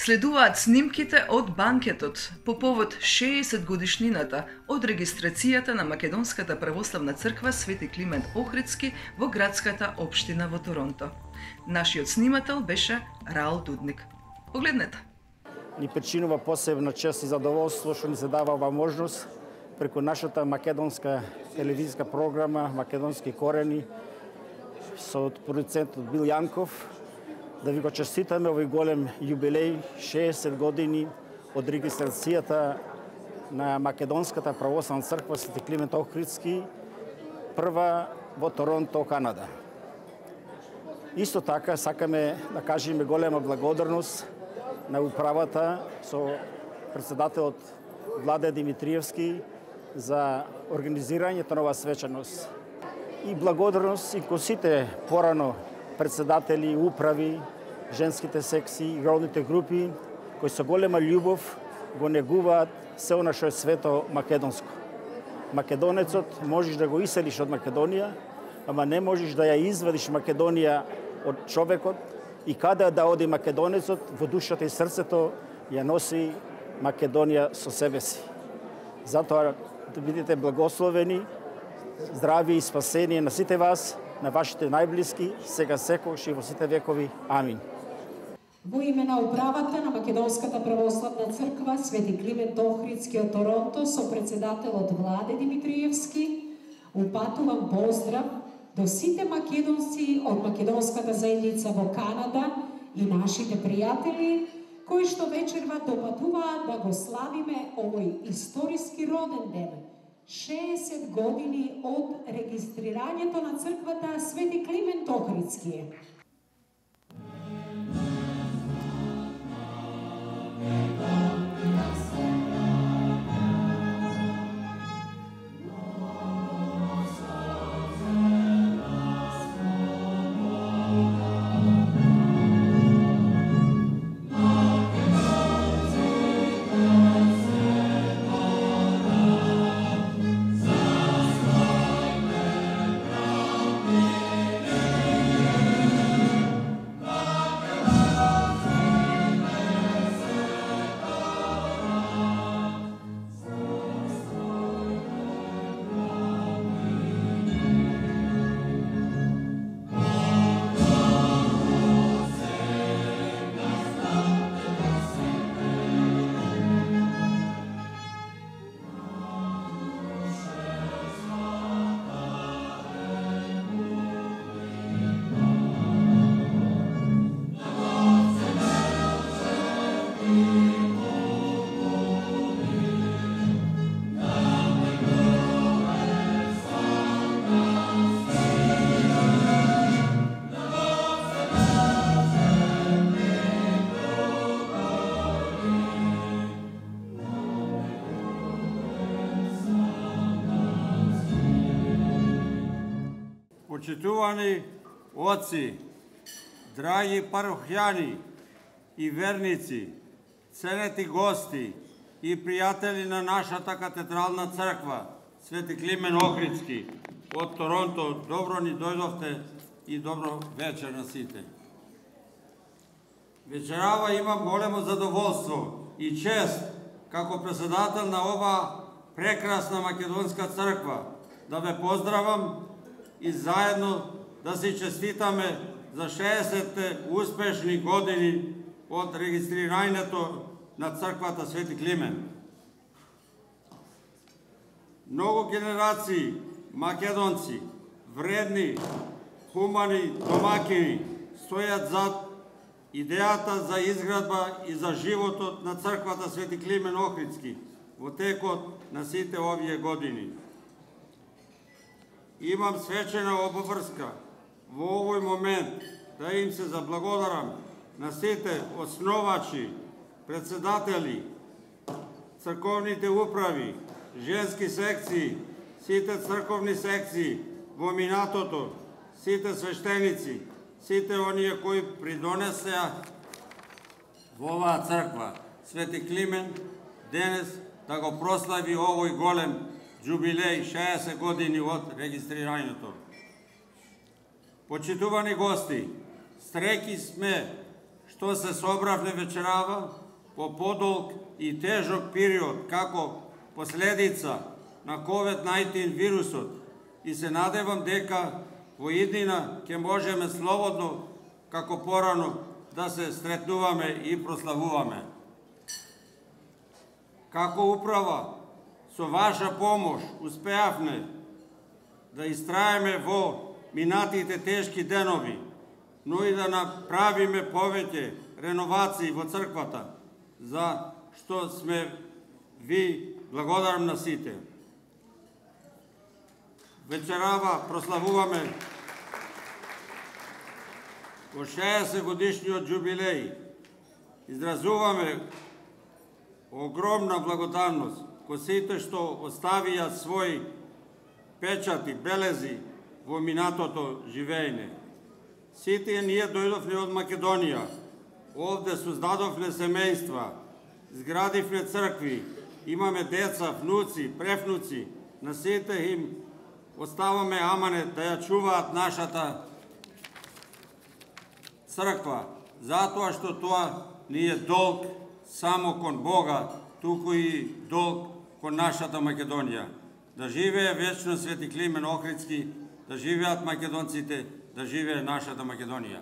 Следуваат снимките од банкетот по повод 60 годишнината од регистрацијата на Македонската православна црква Свети Климент Охридски во градската општина во Торонто. Нашиот снимател беше Раул Дудник. Погледнете. Ни причинува посебна чест и задоволство што ни се дава ова можност преку нашата македонска телевизиска програма Македонски корени со продуцентот Бил Јанков да ви го честитаме овој голем јубилеј 60 години од регистрацијата на Македонската православна црква Свети Климент Охридски, прва во Торонто, Канада. Исто така сакаме да кажеме голема благодарност на управата со председателот Владе Димитриевски за организирањето на оваа свечаност. И благодарност и кон сите порано председатели, управи, женските секции, родните групи, кои со голема љубов го негуваат се она што е свето македонско. Македонецот можеш да го иселиш од Македонија, ама не можеш да ја извадиш Македонија од човекот и каде да оди македонецот, во душата и срцето ја носи Македонија со себе си. Затоа да бидете благословени, здрави и спасение на сите вас, на вашите најблиски, сега секогаш и во сите векови. Амин. Во име на управата на Македонската православна црква Свети Климент Охридски од Торонто со председателот Владе Димитриевски, упатувам поздрав до сите македонци од македонската заедница во Канада и нашите пријатели кои што вечерва допатуваат да го славиме овој историски роден ден. 60 години од регистрирањето на црквата Свети Климент Охридски. Почитувани оци, драги парохјани и верници, ценети гости и пријатели на нашата катедрална црква Свети Климент Охридски од Торонто, добро ни дојдовте и добро вечер на сите. Вечерава имам големо задоволство и чест како председател на ова прекрасна македонска црква да ве поздравам и заедно да си честитаме за 60 успешни години од регистрирањето на црквата Свети Климент. Многу генерации македонци, вредни, хумани домакини стојат зад идејата за изградба и за животот на црквата Свети Климент Охридски во текот на сите овие години. Имам свечена обврска во овој момент да им се заблагодарам на сите основачи, председатели, црковните управи, женски секции, сите црковни секции во минатото, сите свештеници, сите оние кои придонесеа во оваа црква Свети Климент денес да го прослави овој голем џубилеј 60 години од регистрирањето. Почитувани гости, стреки сме што се собравме вечерава по подолг и тежок период како последица на COVID-19 вирусот и се надевам дека во иднина ќе можеме слободно како порано да се сретнуваме и прославуваме. Како управа, со ваша помош успеавме да истраеме во минатите тешки денови, но и да направиме повеќе реновации во црквата, за што сме ви благодарам на сите. Вечерава прославуваме во 60 годишниот џубилеј. Изразуваме огромна благодарност кон сите што оставија своји печати, белези во минатото живеење. Сите ние дојдовме од Македонија. Овде создадовме семејства, изградивме цркви, имаме деца, внуци, превнуци. На сите им оставаме аманет да ја чуваат нашата црква, затоа што тоа не е долг само кон Бога, туку и долг кон нашата Македонија. Да живее вечно Свети Климент Охридски, да живеат македонците, да живее нашата Македонија.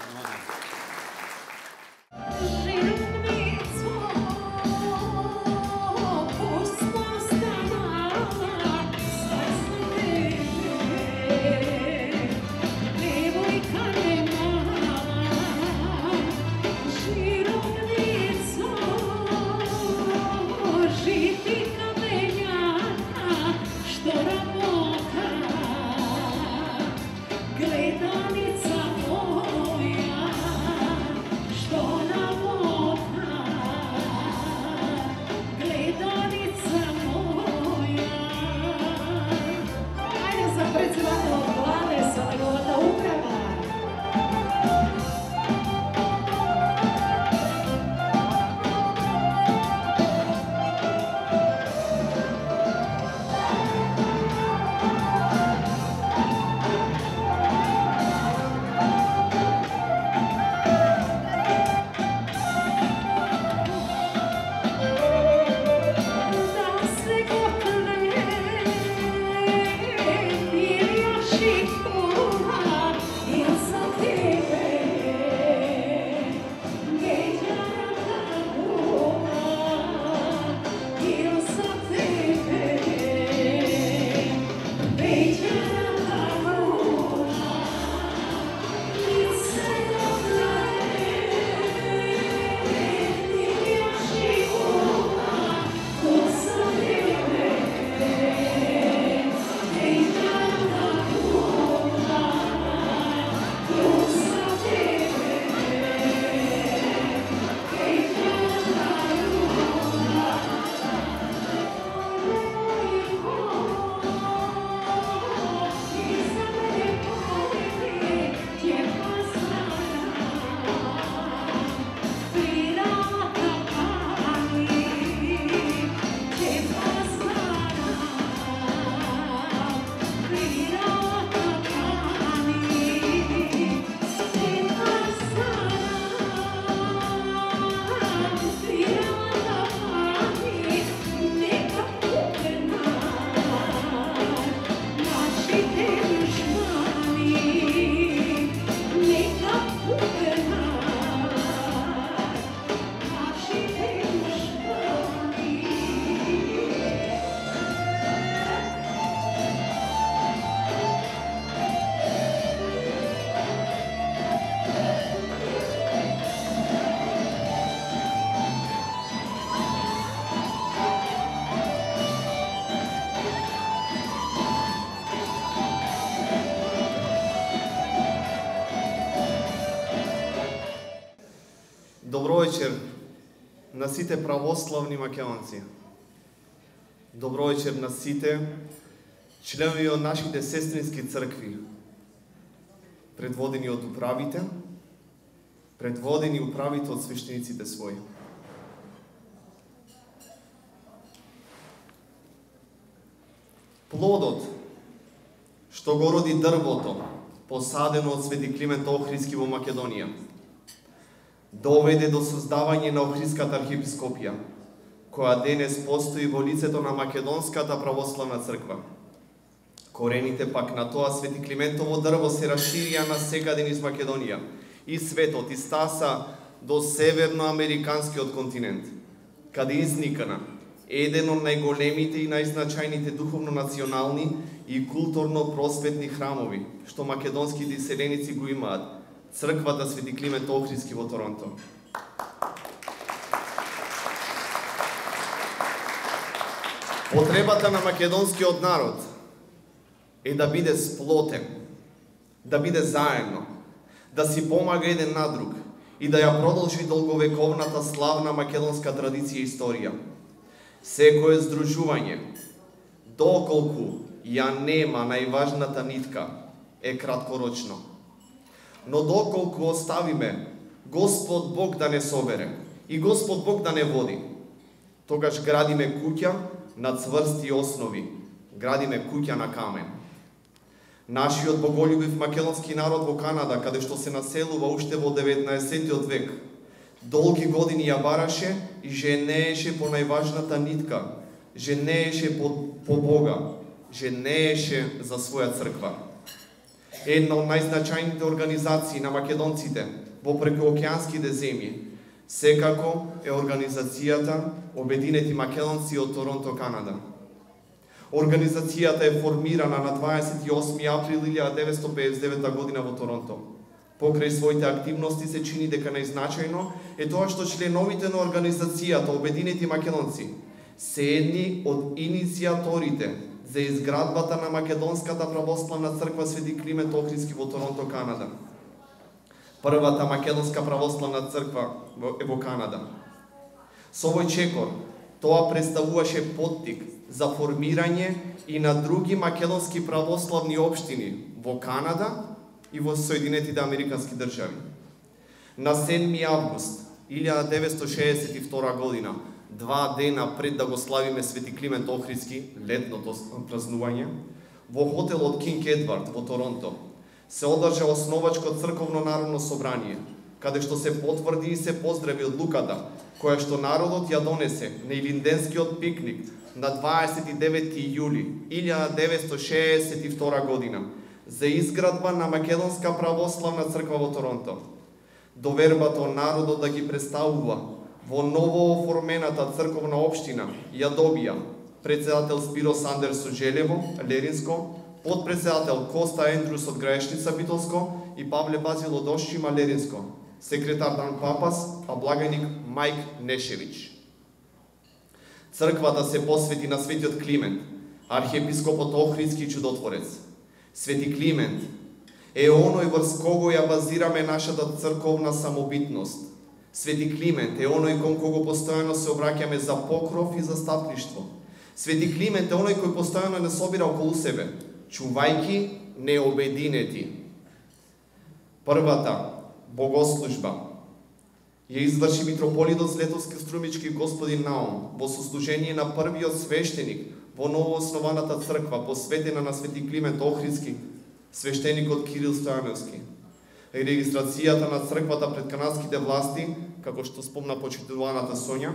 Добро вечер на сите православни македонци. Добро вечер на сите членови од нашите сестрински цркви, предводени од управите, предводени управите од свештениците своји. Плодот што го роди дрвото, посадено од Свети Климент Охридски во Македонија, доведе до создавање на Охридската архиепископија, која денес постои во лицето на Македонската православна црква. Корените пак на тоа Свети Климентово дрво се расширија на секаден из Македонија и светот и стаса до северноамериканскиот континент, каде изникна еден од најголемите и најзначајните духовно-национални и културно-просветни храмови, што македонските иселеници го имаат, црквата Свети Климент Охридски во Торонто. Потребата на македонскиот народ е да биде сплотен, да биде заедно, да си помага еден на друг и да ја продолжи долговековната славна македонска традиција и историја. Секое здружување, доколку ја нема најважната нитка, е краткорочно. Но доколку оставиме Господ Бог да не собере и Господ Бог да не води, тогаш градиме куќа на цврсти основи, градиме куќа на камен. Нашиот боголюбив македонски народ во Канада, каде што се населува уште во 19 век, долги години ја бараше и женееше по најважната нитка, женееше по Бога, женееше за своја црква. Една од најзначајните организации на македонците во прекуокеанските земји секако е организацијата Обединети македонци од Торонто, Канада. Организацијата е формирана на 28 април 1959 година во Торонто. Покрај своите активности се чини дека најзначајно е тоа што членовите на организацијата Обединети македонци се едни од иницијаторите за изградбата на Македонската православна црква Свети Климент Охридски во Торонто, Канада. Првата македонска православна црква е во Канада. Со овој чекор тоа представуваше поттик за формирање и на други македонски православни општини во Канада и во Соединетите Американски држави. На 7 август 1962 година, 2 дена пред да го славиме Свети Климент Охридски, летното празнување, во хотелот Кинг Едвард во Торонто, се одржа основачко црковно народно собрание, каде што се потврди и се поздрави одлуката, која што народот ја донесе на Илинденскиот пикник на 29 јули 1962 година за изградба на Македонска православна црква во Торонто. Довербата од народот да ги представува во ново оформената црковна општина ја добија председател Спиро Сандерс од Желево, Леринско, подпредседател Коста Ендрус од Граешница, Битолско и Павле Базил од Ошчима, Леринско, секретар Дан Папас, а благајник Мајк Нешевич. Црквата се посвети на Светиот Климент, архиепископот Охридски чудотворец. Свети Климент е оној врз кого ја базираме нашата црковна самобитност. Свети Климент е оној кон кого постојано се обраќаме за покров и за стапништво. Свети Климент е оној кој постојано не собира околу себе, чувајки необединети. Првата богослужба ја изврши митрополитот Злетовски Струмички господин Наум во сослужение на првиот свештеник во новооснованата црква посветена на Свети Климент Охридски, свештеникот Кирил Стојановски. Регистрацијата на црквата пред канадските власти, како што спомна почитуваната Сонја,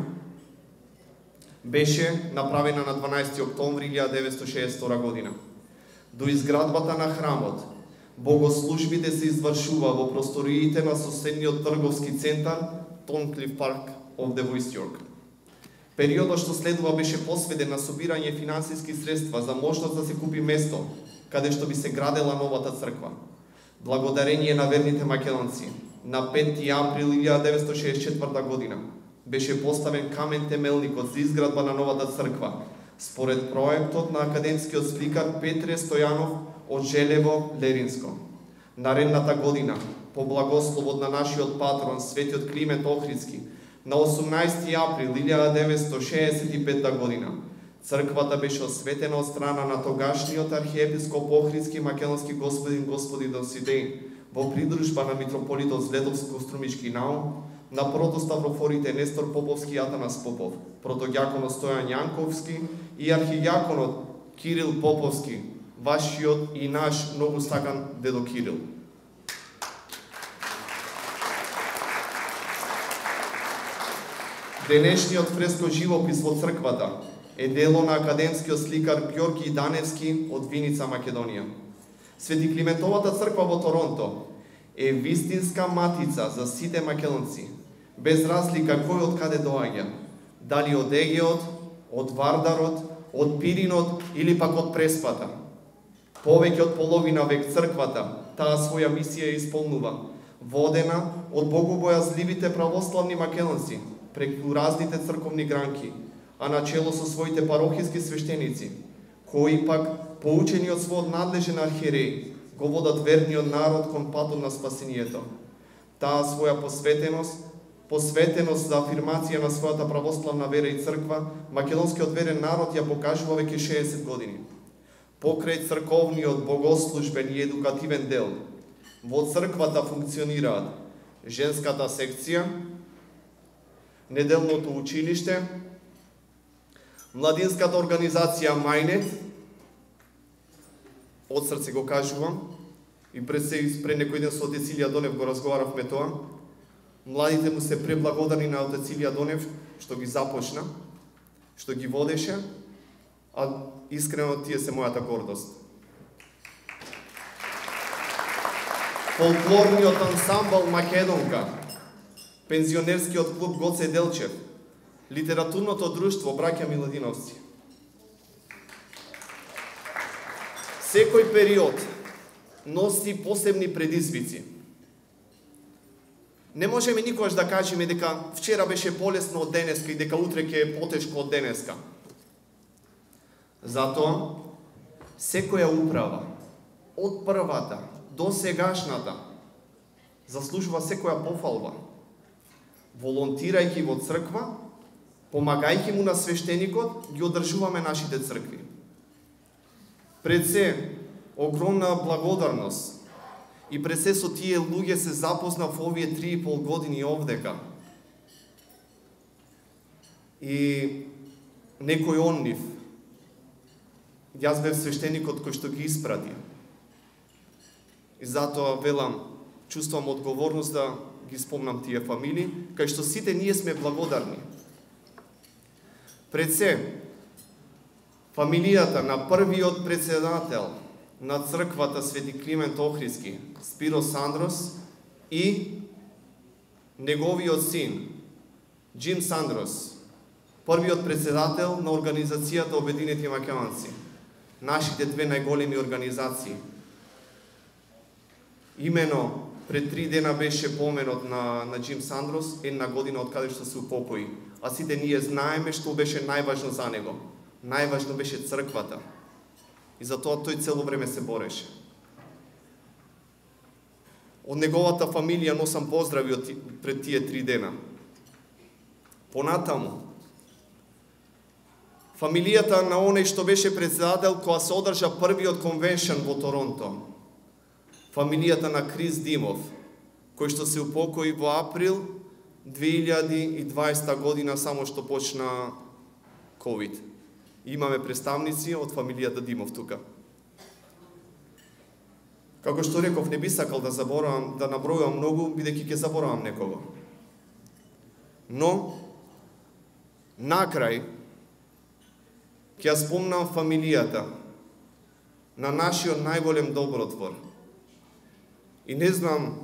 беше направена на 12 октомври 1962 година. До изградбата на храмот, богослужбите се извршува во просториите на соседниот трговски центар Тонклиф Парк of the West York. Периодот што следува беше посветен на собирање финансиски средства за можност да се купи место каде што би се градела новата црква. Благодарение на верните македонци, на 5 април 1964 година беше поставен камен темелникот за изградба на новата црква, според проектот на академскиот сликар Петре Стојанов од Желево, Леринско. Наредната година, по благословот на нашиот патрон Светиот Климент Охридски, на 18 април 1965 година, црквата беше осветена од страна на тогашниот архиепископ Охридски македонски господин Досидеј во придружба на митрополитот Злетовско Струмички Наум, на протоставрофорите Нестор Поповски и Атанас Попов, протоѓаконот Стојан Јанковски и архијаконот Кирил Поповски, вашиот и наш многу сакан дедо Кирил. Денешниот фреско живопис во црквата е дело на академскиот сликар Donevski од Виница, Македонија. Свети Климентовата црква во Торонто е вистинска матица за сите македонци, без разлика кој од каде доаѓа, дали од Егеот, од Вардарот, од Пиринот или пак од Преспата. Повеќе од половина век црквата таа своја мисија исполнува, водена од богобојазливите православни македонци преку разните црковни гранки, а начело со своите парохиски свештеници, кои пак, поучени од својот надлежен архиереј, го водат верниот народ кон патот на спасението. Таа своја посветеност за афирмација на својата православна вера и црква, македонскиот верен народ ја покажува веќе 60 години. Покрај црковниот богослужбен и едукативен дел, во црквата функционираат женската секција, неделното училиште, младинската организација Мајнет, од срце го кажувам, и пред некој ден со отец Илија Донев го разговаравме тоа. Младите му се преблагодарни на отец Илија Донев што ги започна, што ги водеше, а искрено тие се мојата гордост. Фолклорниот ансамбл Македонка, пензионерскиот клуб Гоце Делчев, литературното друштво Браќа Миладиновци. Секој период носи посебни предизвици. Не можеме никогаш да кажеме дека вчера беше полесно од денеска и дека утре ќе е потешко од денеска. Затоа, секоја управа, од првата до сегашната, заслужува секоја пофалба. Волонтирајќи во црква, помагајќи му на свештеникот, ги одржуваме нашите цркви. Пред се, огромна благодарност и пред се со тие луѓе се запознав овие 3,5 години овдека. И некој од нив, јас бев свештеникот кој што ги испрати. И затоа велам, чувствувам одговорност да ги спомнам тие фамилии, кај што сите ние сме благодарни. Пред се, фамилијата на првиот председател на црквата Свети Климент Охридски, Спиро Сандрос, и неговиот син, Джим Сандрос, првиот председател на Организацијата Обединети македонци, нашите две најголеми организации. Имено пред 3 дена беше поменот на Джим Сандрос, една година од каде што се упокои. А сите ние знаеме што беше најважно за него. Најважно беше црквата. И затоа тој цело време се бореше. Од неговата фамилија носам поздрави пред тие 3 дена. Понатаму, фамилијата на оној што беше председател кога се одржа првиот конвеншн во Торонто. Фамилијата на Крис Димов, кој што се упокои во април 2020 година, само што почна COVID. Имаме представници од фамилијата Димов тука. Како што реков, не би сакал да заборавам, да набројувам многу, бидејќи ќе заборавам некого. Но, накрај, ќе ја спомнам фамилијата на нашиот најголем добротвор. И не знам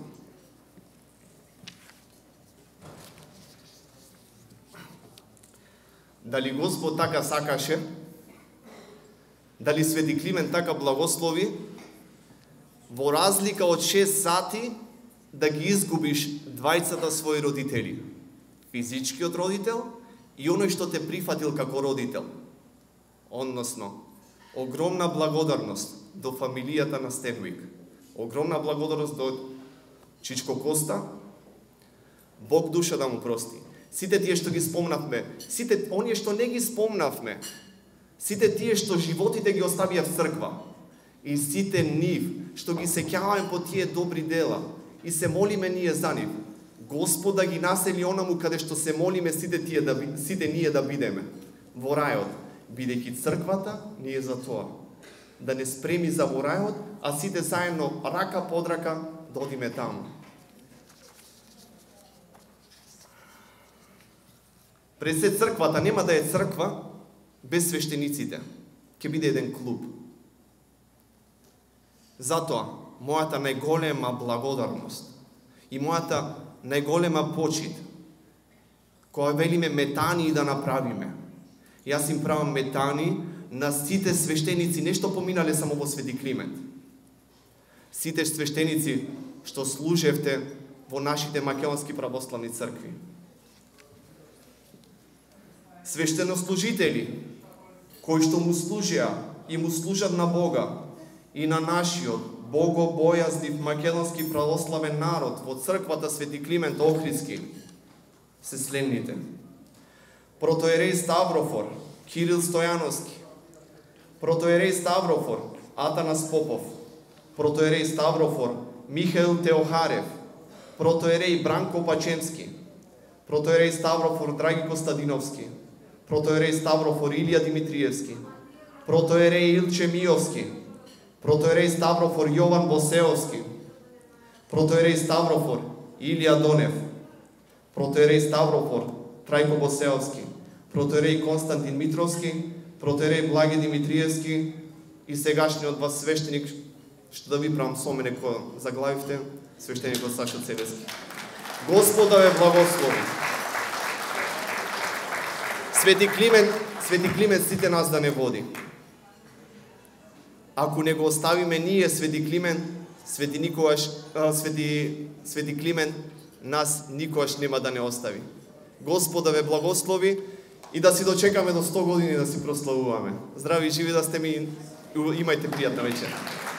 дали Господ така сакаше, дали Свети Климент така благослови, во разлика од 6 сати да ги изгубиш двајцата своји родители. Физичкиот родител и оној што те прифатил како родител. Односно, огромна благодарност до фамилијата на Стенвик. Огромна благодарност до Чичко Коста. Бог душа да му прости. Сите тие што ги спомнавме, сите оние што не ги спомнавме, сите тие што животите ги оставија в црква, и сите нив што ги сеќаваме по тие добри дела и се молиме ние за нив, Господ да ги насели онаму каде што се молиме сите ние да бидеме во рајот, бидејќи црквата ни е за тоа, да не спреми за во рајот, а сите заедно рака под рака да одиме таму. Пред црквата нема да е црква без свештениците. Ќе биде еден клуб. Затоа, мојата најголема благодарност и мојата најголема почит, која велиме метани да направиме. Јас им правам метани на сите свештеници, нешто поминале само во Свети Климент. Сите свештеници што служевте во нашите македонски православни цркви. Свештенослужители кои што му служеа и му служат на Бога и на нашиот богобојазлив македонски православен народ во црквата Свети Климент Охридски се следните: протоиерей Ставрофор Кирил Стојановски, протоиерей Ставрофор Атанас Попов, протоиерей Ставрофор Михаил Теохарев, протоиерей Бранко Пачемски, протоиерей Ставрофор Драги Костадиновски, протоиерей Ставрофор Илија Димитриевски, протоиерей Илче Миовски, протоиерей Ставрофор Јован Босеовски, протоиерей Ставрофор Илија Донев, протоиерей Ставрофор Трајко Босеовски, протоиерей Константин Митровски, протоиерей Благе Димитриевски и сегашниот вас свештеник, што да ви правам сомене кој заглавивте, свештеникот Сашо Целески. Господа ве благослови. Свети Климент сите нас да не води. Ако не го оставиме ние Свети Климент, Свети Климент нас никогаш нема да не остави. Господа ве благослови и да си дочекаме до 100 години да си прославуваме. Здрави и живи да сте ми, имајте пријатна вечер.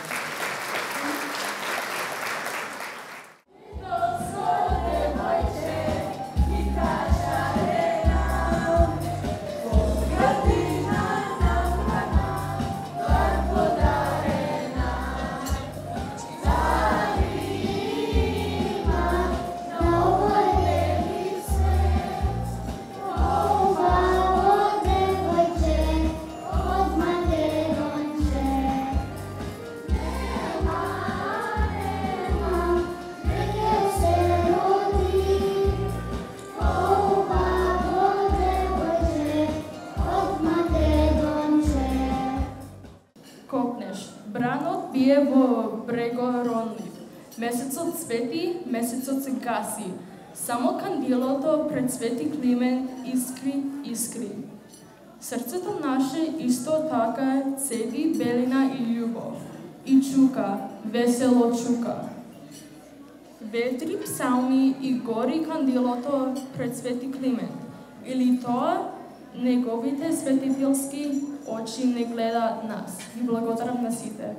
Месецот свети, месецот се гаси. Само кандилото пред Свети Климент искри. Срцето наше исто така цеди белина и љубов. И чука, весело чука. Ветри псалми и гори кандилото пред Свети Климент. Или тоа неговите светителски очи не гледаат нас. И благодарам на сите.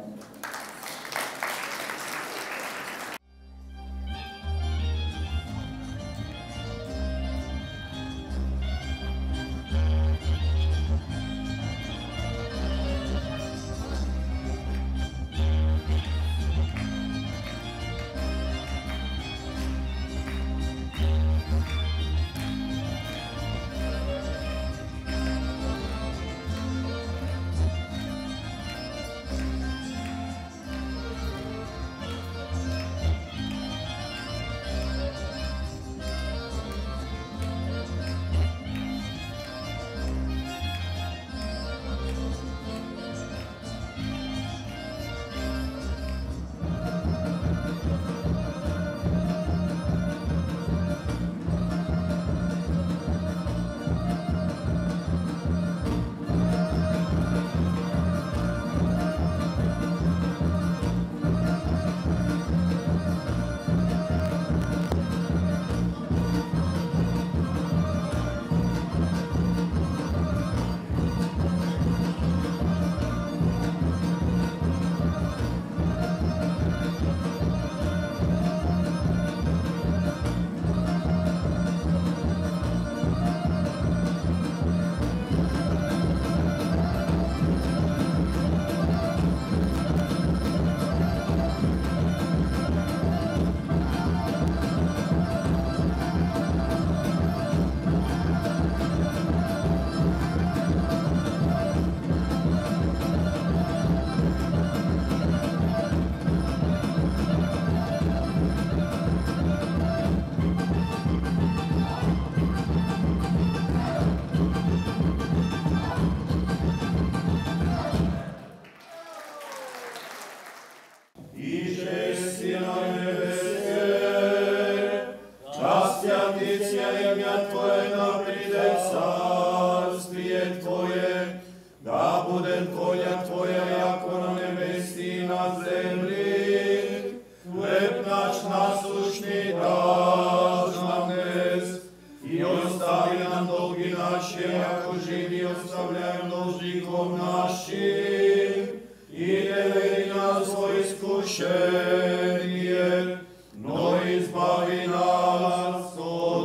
наши, ако живи оставляем должником нашим, и не веди нас во искушение, но избави нас от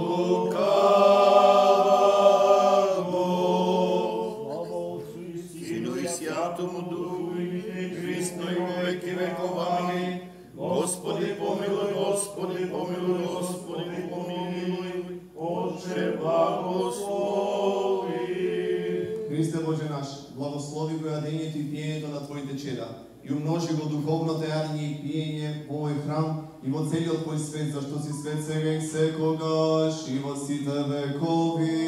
лукавого. Слава Отцу и Сину и Святому Духу, и присно и во веки веков. Амин. Господи помилуй, Господи помилуй, Господи помилуй, Отче благослови. Христе Боже наш, благослови го јадењето и пиењето на Твоите чеда и умножи го духовното јадење и пиење во овој храм и во целиот Твој свет, зашто си свет сега и секогаш и во сите векови.